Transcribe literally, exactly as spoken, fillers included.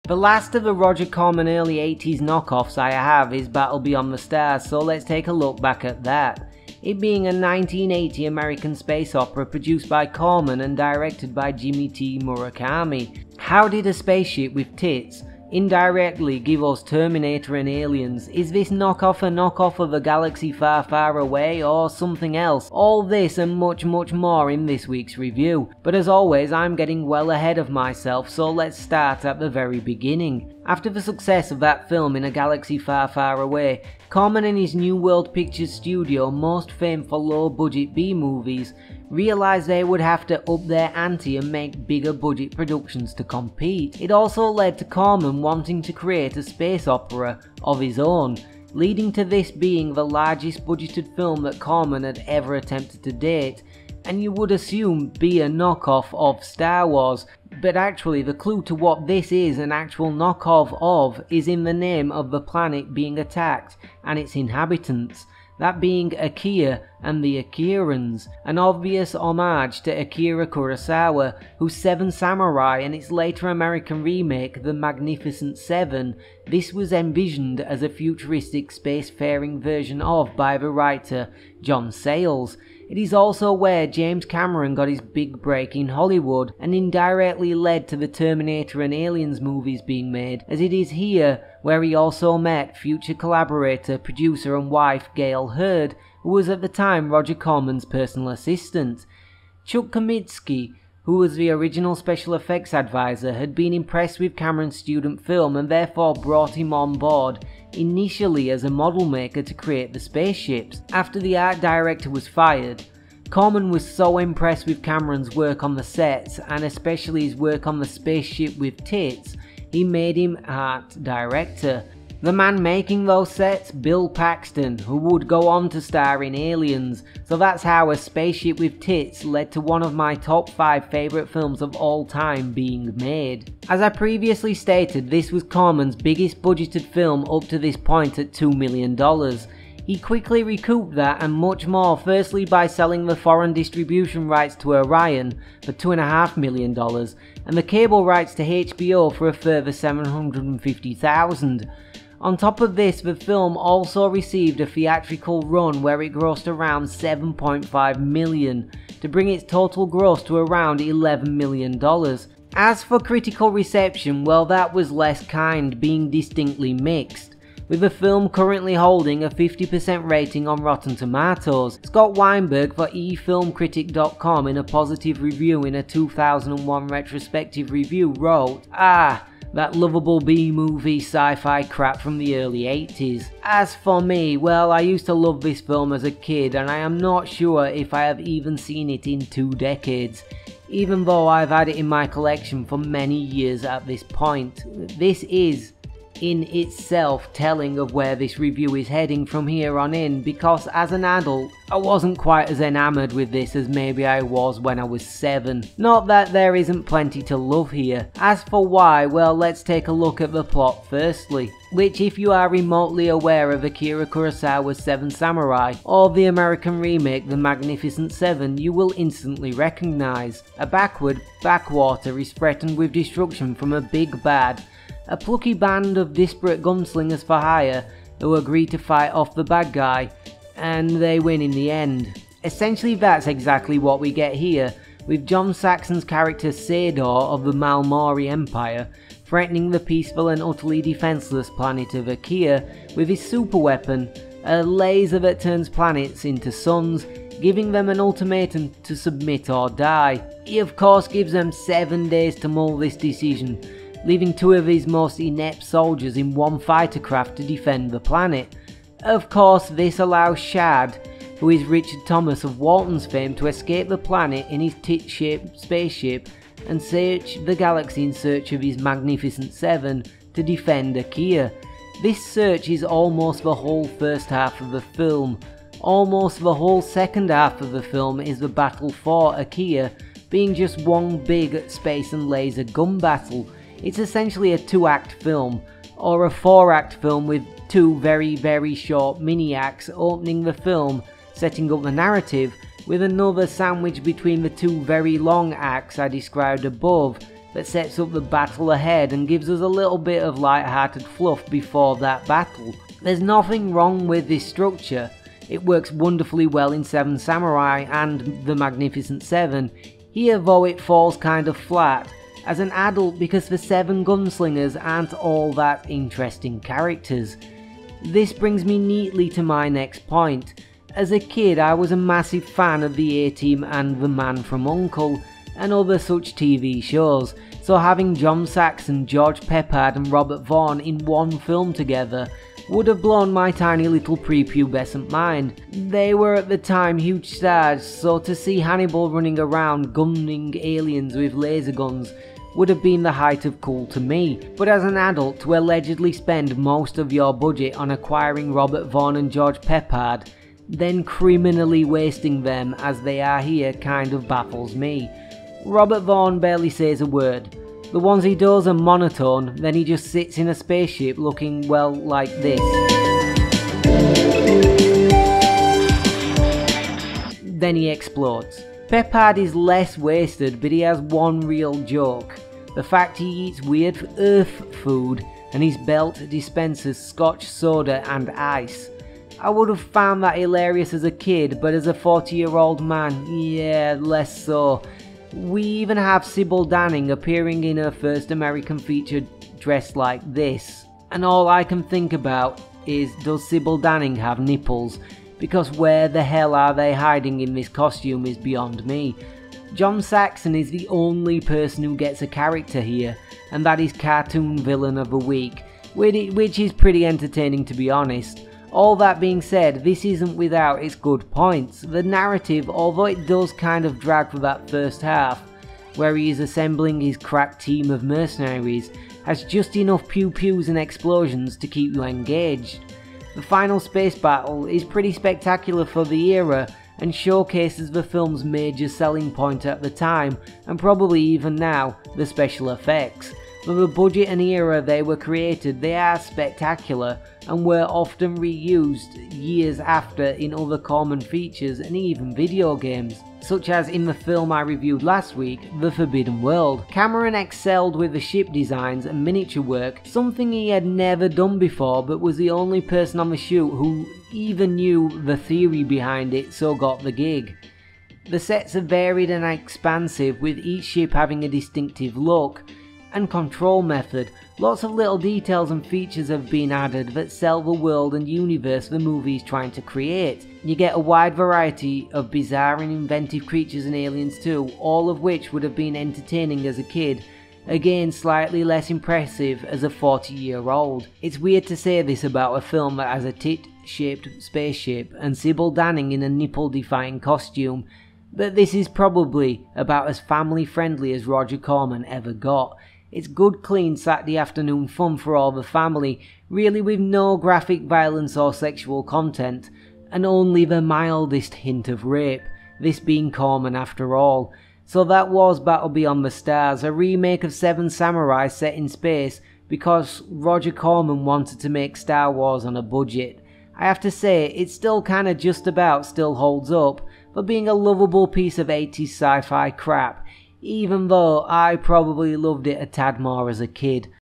The last of the Roger Corman early eighties knockoffs I have is Battle Beyond the Stars, so let's take a look back at that. It being a nineteen eighty American space opera produced by Corman and directed by Jimmy T Murakami. How did a spaceship with tits indirectly give us Terminator and Aliens? Is this knockoff a knockoff of a galaxy far far away or something else? All this and much much more in this week's review, but as always I'm getting well ahead of myself, so let's start at the very beginning. After the success of that film In a Galaxy Far Far Away, Corman and his New World Pictures studio, most famed for low budget B-movies, realised they would have to up their ante and make bigger budget productions to compete. It also led to Corman wanting to create a space opera of his own, leading to this being the largest budgeted film that Corman had ever attempted to date, and you would assume be a knockoff of Star Wars, but actually the clue to what this is an actual knockoff of is in the name of the planet being attacked and its inhabitants, that being Akira and the Akirans, an obvious homage to Akira Kurosawa, whose Seven Samurai and its later American remake The Magnificent Seven. This was envisioned as a futuristic spacefaring version of by the writer John Sayles. It is also where James Cameron got his big break in Hollywood and indirectly led to the Terminator and Aliens movies being made, as it is here where he also met future collaborator, producer and wife Gail Hurd, who was at the time Roger Corman's personal assistant. Chuck Kamitsky, who was the original special effects advisor, had been impressed with Cameron's student film and therefore brought him on board initially as a model maker to create the spaceships. After the art director was fired, Corman was so impressed with Cameron's work on the sets and especially his work on the spaceship with tits, he made him art director. The man making those sets, Bill Paxton, who would go on to star in Aliens, so that's how A Spaceship with Tits led to one of my top five favourite films of all time being made. As I previously stated, this was Corman's biggest budgeted film up to this point at two million dollars. He quickly recouped that and much more, firstly by selling the foreign distribution rights to Orion for two point five million dollars and the cable rights to H B O for a further seven hundred fifty thousand dollars. On top of this, the film also received a theatrical run where it grossed around seven point five million dollars to bring its total gross to around eleven million dollars. As for critical reception, well, that was less kind, being distinctly mixed, with the film currently holding a fifty percent rating on Rotten Tomatoes. Scott Weinberg for e film critic dot com in a positive review in a two thousand one retrospective review wrote, "Ah, that lovable B-movie sci-fi crap from the early eighties. As for me, well, I used to love this film as a kid and I am not sure if I have even seen it in two decades, even though I've had it in my collection for many years at this point." This is in itself telling of where this review is heading from here on in, because as an adult I wasn't quite as enamoured with this as maybe I was when I was seven. Not that there isn't plenty to love here. As for why, well, let's take a look at the plot firstly, which if you are remotely aware of Akira Kurosawa's Seven Samurai or the American remake The Magnificent Seven, you will instantly recognise. A backward backwater is threatened with destruction from a big bad, a plucky band of disparate gunslingers for hire who agree to fight off the bad guy, and they win in the end. Essentially that's exactly what we get here, with John Saxon's character Sador of the Malmori Empire threatening the peaceful and utterly defenseless planet of Akira with his superweapon, a laser that turns planets into suns, giving them an ultimatum to submit or die. He of course gives them seven days to mull this decision, leaving two of his most inept soldiers in one fighter craft to defend the planet. Of course, this allows Shad, who is Richard Thomas of Walton's fame, to escape the planet in his tit-shaped spaceship and search the galaxy in search of his Magnificent Seven to defend Akira. This search is almost the whole first half of the film. Almost the whole second half of the film is the battle for Akira, being just one big space and laser gun battle. It's essentially a two-act film, or a four-act film with two very very short mini-acts opening the film, setting up the narrative, with another sandwich between the two very long acts I described above, that sets up the battle ahead and gives us a little bit of light-hearted fluff before that battle. There's nothing wrong with this structure. It works wonderfully well in Seven Samurai and The Magnificent Seven. Here though it falls kind of flat as an adult because the Seven gunslingers aren't all that interesting characters. This brings me neatly to my next point. As a kid I was a massive fan of the A-Team and The Man from U N C L E and other such T V shows, so having John Saxon, George Peppard and Robert Vaughn in one film together would have blown my tiny little prepubescent mind. They were at the time huge stars, so to see Hannibal running around gunning aliens with laser guns would have been the height of cool to me. But as an adult, to allegedly spend most of your budget on acquiring Robert Vaughn and George Peppard, then criminally wasting them as they are here kind of baffles me. Robert Vaughn barely says a word. The ones he does are monotone, then he just sits in a spaceship looking, well, like this. Then he explodes. Peppard is less wasted, but he has one real joke. The fact he eats weird earth food and his belt dispenses scotch soda and ice. I would have found that hilarious as a kid, but as a forty year old man, yeah, less so. We even have Sybil Danning appearing in her first American feature dressed like this. And all I can think about is, does Sybil Danning have nipples? Because where the hell are they hiding in this costume is beyond me. John Saxon is the only person who gets a character here, and that is Cartoon Villain of the Week, which is pretty entertaining to be honest. All that being said, this isn't without its good points. The narrative, although it does kind of drag for that first half, where he is assembling his crack team of mercenaries, has just enough pew-pews and explosions to keep you engaged. The final space battle is pretty spectacular for the era and showcases the film's major selling point at the time, and probably even now, the special effects. For the budget and era they were created, they are spectacular and were often reused years after in other Corman features and even video games, such as in the film I reviewed last week, The Forbidden World. Cameron excelled with the ship designs and miniature work, something he had never done before but was the only person on the shoot who even knew the theory behind it, so got the gig. The sets are varied and expansive, with each ship having a distinctive look and control method. Lots of little details and features have been added that sell the world and universe the movie is trying to create. You get a wide variety of bizarre and inventive creatures and aliens too, all of which would have been entertaining as a kid, again slightly less impressive as a forty year old. It's weird to say this about a film that has a tit-shaped spaceship and Sybil Danning in a nipple-defying costume, but this is probably about as family friendly as Roger Corman ever got. It's good clean Saturday afternoon fun for all the family, really with no graphic violence or sexual content, and only the mildest hint of rape, this being Corman after all. So that was Battle Beyond the Stars, a remake of Seven Samurai set in space because Roger Corman wanted to make Star Wars on a budget. I have to say, it still kinda just about still holds up for being a lovable piece of eighties sci-fi crap, even though I probably loved it a tad more as a kid.